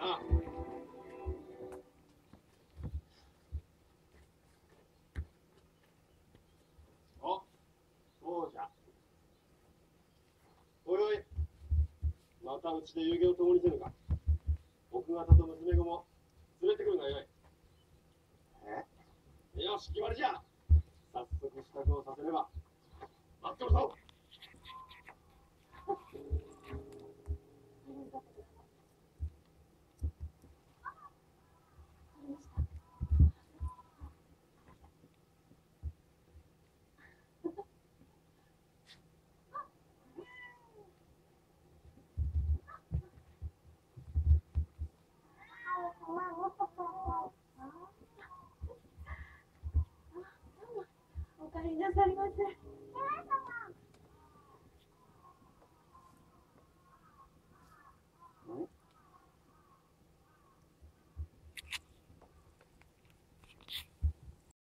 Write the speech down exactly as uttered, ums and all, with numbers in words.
な。お、そうじゃ。おいおい、またうちで遊戯を共にせぬか。奥方と娘子も連れてくるがよい。え、よし、決まりじゃ。早速支度をさせれば。待っておるぞ。 お帰りなさいませ。